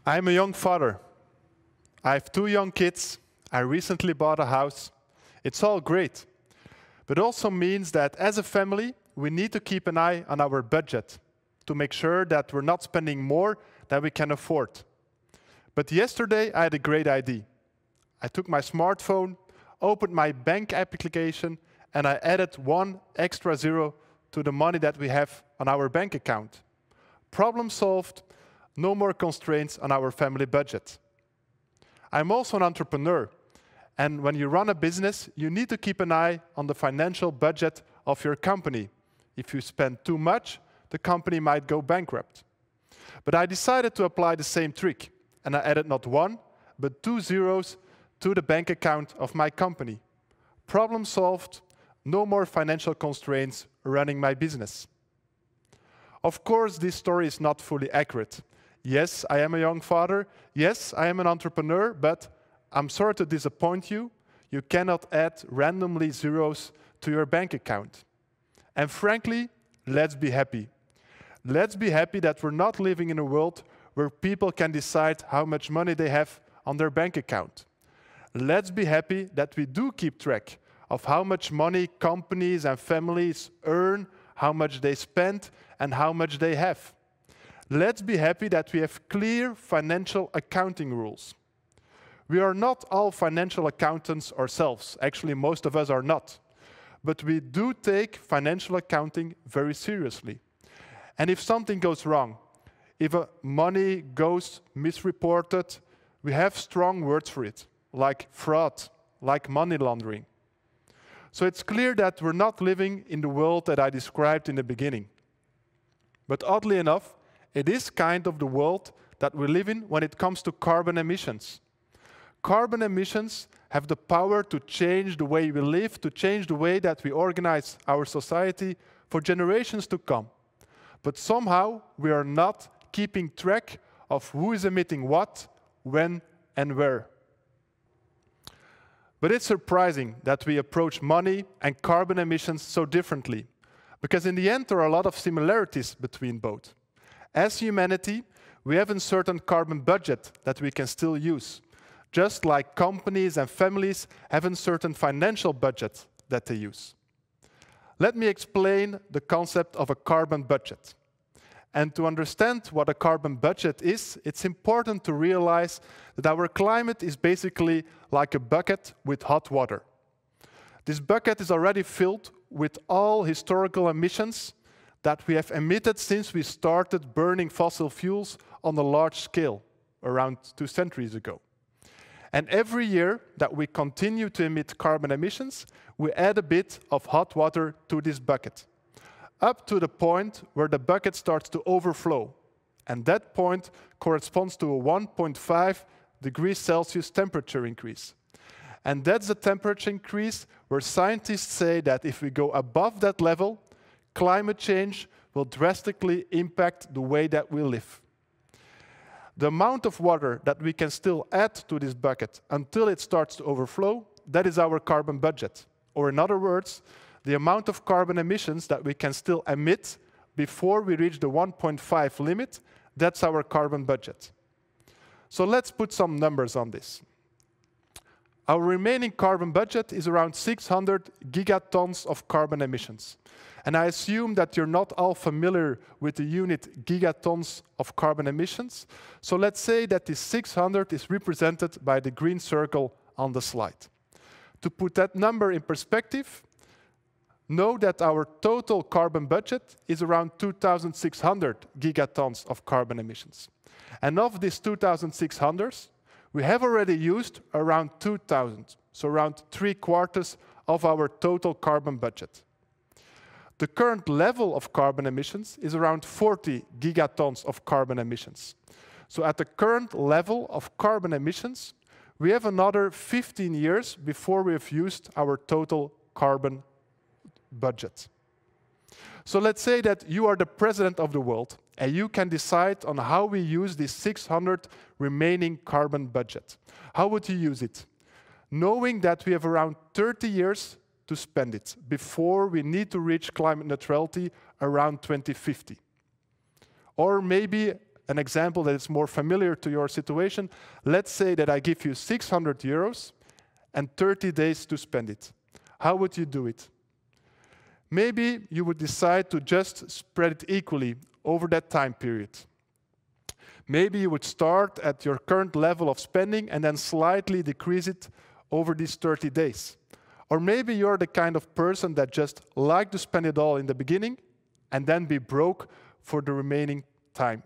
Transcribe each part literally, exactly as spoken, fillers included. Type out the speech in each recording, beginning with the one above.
I'm a young father. I have two young kids. I recently bought a house. It's all great. But it also means that as a family, we need to keep an eye on our budget to make sure that we're not spending more than we can afford. But yesterday, I had a great idea. I took my smartphone, opened my bank application, and I added one extra zero to the money that we have on our bank account. Problem solved. No more constraints on our family budget. I'm also an entrepreneur, and when you run a business, you need to keep an eye on the financial budget of your company. If you spend too much, the company might go bankrupt. But I decided to apply the same trick, and I added not one, but two zeros to the bank account of my company. Problem solved. No more financial constraints running my business. Of course, this story is not fully accurate. Yes, I am a young father. Yes, I am an entrepreneur, but I'm sorry to disappoint you. You cannot add randomly zeros to your bank account. And frankly, let's be happy. Let's be happy that we're not living in a world where people can decide how much money they have on their bank account. Let's be happy that we do keep track of how much money companies and families earn, how much they spend, and how much they have. Let's be happy that we have clear financial accounting rules. We are not all financial accountants ourselves. Actually, most of us are not. But we do take financial accounting very seriously. And if something goes wrong, if uh, money goes misreported, we have strong words for it, like fraud, like money laundering. So it's clear that we're not living in the world that I described in the beginning. But oddly enough, it is kind of the world that we live in when it comes to carbon emissions. Carbon emissions have the power to change the way we live, to change the way that we organize our society for generations to come. But somehow we are not keeping track of who is emitting what, when, and where. But it's surprising that we approach money and carbon emissions so differently, because in the end there are a lot of similarities between both. As humanity, we have a certain carbon budget that we can still use, just like companies and families have a certain financial budget that they use. Let me explain the concept of a carbon budget. And to understand what a carbon budget is, it's important to realize that our climate is basically like a bucket with hot water. This bucket is already filled with all historical emissions that we have emitted since we started burning fossil fuels on a large scale, around two centuries ago. And every year that we continue to emit carbon emissions, we add a bit of hot water to this bucket, up to the point where the bucket starts to overflow. And that point corresponds to a one point five degrees Celsius temperature increase. And that's the temperature increase where scientists say that if we go above that level, climate change will drastically impact the way that we live. The amount of water that we can still add to this bucket until it starts to overflow, that is our carbon budget. Or in other words, the amount of carbon emissions that we can still emit before we reach the one point five limit, that's our carbon budget. So let's put some numbers on this. Our remaining carbon budget is around six hundred gigatons of carbon emissions. And I assume that you're not all familiar with the unit gigatons of carbon emissions. So let's say that this six hundred is represented by the green circle on the slide. To put that number in perspective, know that our total carbon budget is around two thousand six hundred gigatons of carbon emissions. And of these two thousand six hundred, we have already used around two thousand, so around three quarters of our total carbon budget. The current level of carbon emissions is around forty gigatons of carbon emissions. So at the current level of carbon emissions, we have another fifteen years before we have used our total carbon budget. So let's say that you are the president of the world and you can decide on how we use this six hundred remaining carbon budget. How would you use it? Knowing that we have around thirty years to spend it before we need to reach climate neutrality around twenty fifty. Or maybe an example that is more familiar to your situation. Let's say that I give you six hundred euros and thirty days to spend it. How would you do it? Maybe you would decide to just spread it equally over that time period. Maybe you would start at your current level of spending and then slightly decrease it over these thirty days. Or maybe you're the kind of person that just like to spend it all in the beginning and then be broke for the remaining time.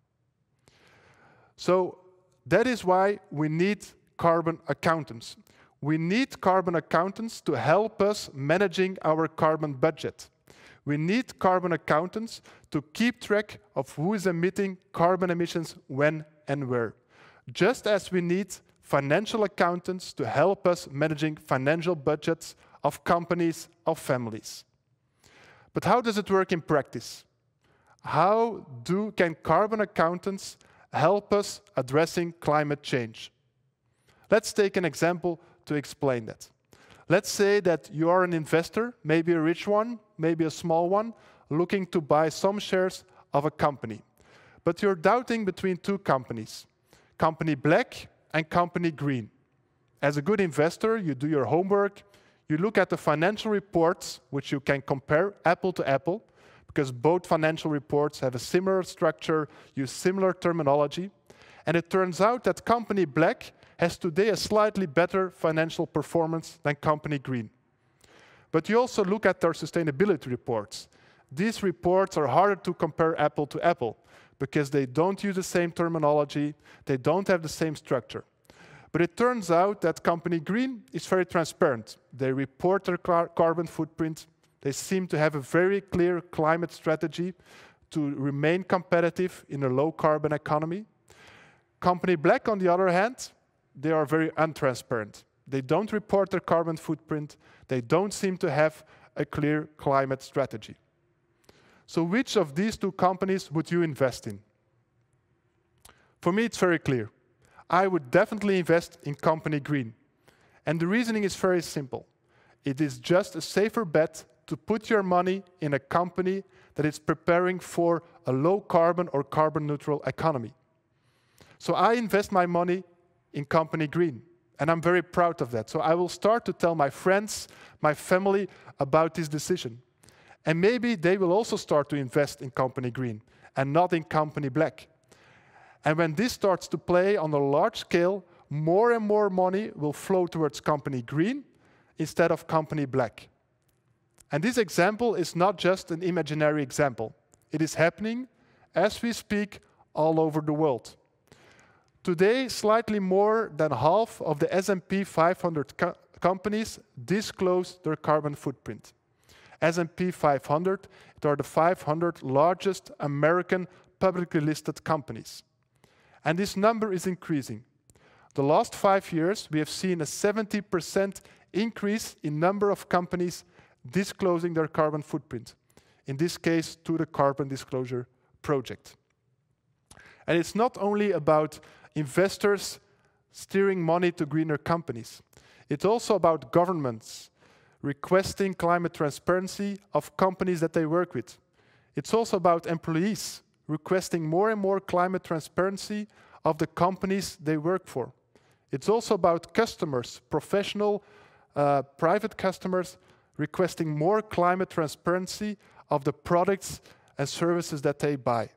So that is why we need carbon accountants. We need carbon accountants to help us managing our carbon budget. We need carbon accountants to keep track of who is emitting carbon emissions when and where. Just as we need financial accountants to help us managing financial budgets of companies, of families. But how does it work in practice? How do, can carbon accountants help us addressing climate change? Let's take an example to explain that. Let's say that you are an investor, maybe a rich one, maybe a small one, looking to buy some shares of a company. But you're doubting between two companies, company black and company green. As a good investor, you do your homework, you look at the financial reports, which you can compare apple to apple, because both financial reports have a similar structure, use similar terminology, and it turns out that company black has today a slightly better financial performance than company green. But you also look at their sustainability reports. These reports are harder to compare apple to apple because they don't use the same terminology, they don't have the same structure. But it turns out that company green is very transparent. They report their car carbon footprint, they seem to have a very clear climate strategy to remain competitive in a low carbon economy. Company black, on the other hand, they are very untransparent. They don't report their carbon footprint. They don't seem to have a clear climate strategy. So which of these two companies would you invest in? For me, it's very clear. I would definitely invest in company green. And the reasoning is very simple. It is just a safer bet to put your money in a company that is preparing for a low carbon or carbon neutral economy. So I invest my money in company green, and I'm very proud of that. So I will start to tell my friends, my family about this decision. And maybe they will also start to invest in company green and not in company black. And when this starts to play on a large scale, more and more money will flow towards company green instead of company black. And this example is not just an imaginary example. It is happening as we speak all over the world. Today, slightly more than half of the S and P five hundred co companies disclose their carbon footprint. S and P five hundred, it are the five hundred largest American publicly listed companies. And this number is increasing. The last five years, we have seen a seventy percent increase in number of companies disclosing their carbon footprint. In this case, to the Carbon Disclosure Project. And it's not only about investors steering money to greener companies. It's also about governments requesting climate transparency of companies that they work with. It's also about employees requesting more and more climate transparency of the companies they work for. It's also about customers, professional, uh, private customers, requesting more climate transparency of the products and services that they buy.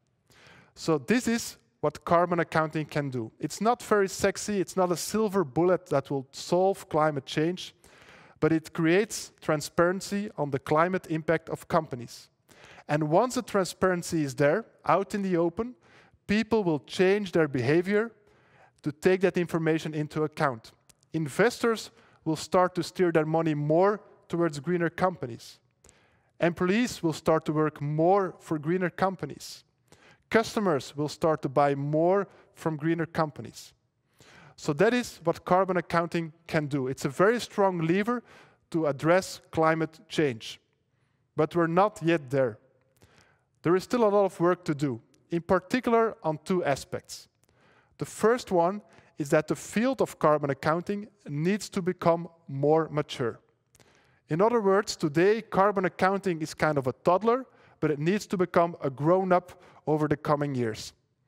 So this is what carbon accounting can do. It's not very sexy, it's not a silver bullet that will solve climate change, but it creates transparency on the climate impact of companies. And once the transparency is there, out in the open, people will change their behavior to take that information into account. Investors will start to steer their money more towards greener companies. Employees will start to work more for greener companies. Customers will start to buy more from greener companies. So that is what carbon accounting can do. It's a very strong lever to address climate change. But we're not yet there. There is still a lot of work to do, in particular on two aspects. The first one is that the field of carbon accounting needs to become more mature. In other words, today carbon accounting is kind of a toddler, but it needs to become a grown-up over the coming years.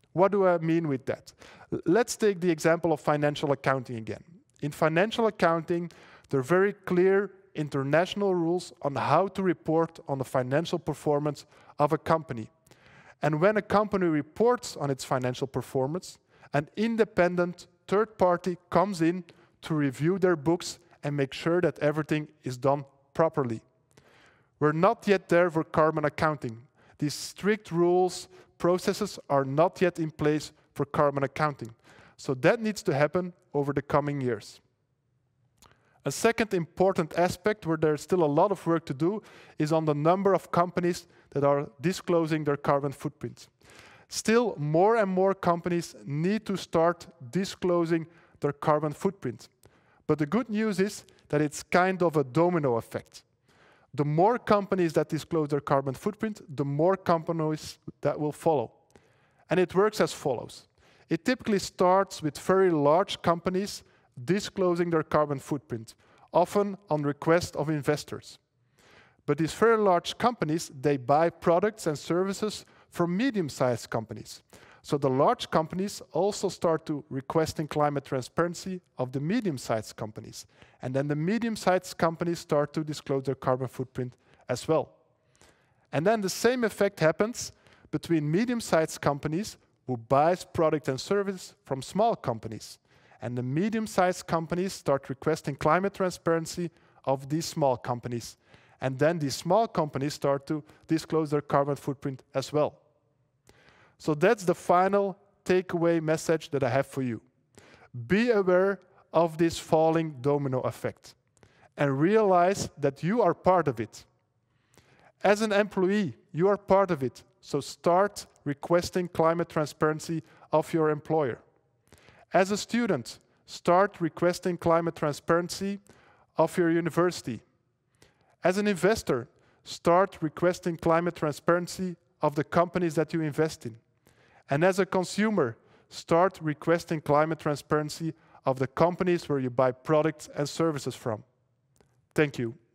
What do I mean with that? Let's take the example of financial accounting again. In financial accounting, there are very clear international rules on how to report on the financial performance of a company. And when a company reports on its financial performance, an independent third party comes in to review their books and make sure that everything is done properly. We're not yet there for carbon accounting. These strict rules, processes are not yet in place for carbon accounting. So that needs to happen over the coming years. A second important aspect where there's still a lot of work to do is on the number of companies that are disclosing their carbon footprint. Still, more and more companies need to start disclosing their carbon footprint. But the good news is that it's kind of a domino effect. The more companies that disclose their carbon footprint, the more companies that will follow. And it works as follows. It typically starts with very large companies disclosing their carbon footprint, often on request of investors. But these very large companies, they buy products and services from medium-sized companies. So the large companies also start to requesting climate transparency of the medium-sized companies. And then the medium-sized companies start to disclose their carbon footprint as well. And then the same effect happens between medium-sized companies who buys product and service from small companies. And the medium-sized companies start requesting climate transparency of these small companies. And then these small companies start to disclose their carbon footprint as well. So that's the final takeaway message that I have for you. Be aware of this falling domino effect and realize that you are part of it. As an employee, you are part of it. So start requesting climate transparency of your employer. As a student, start requesting climate transparency of your university. As an investor, start requesting climate transparency of the companies that you invest in. And as a consumer, start requesting climate transparency of the companies where you buy products and services from. Thank you.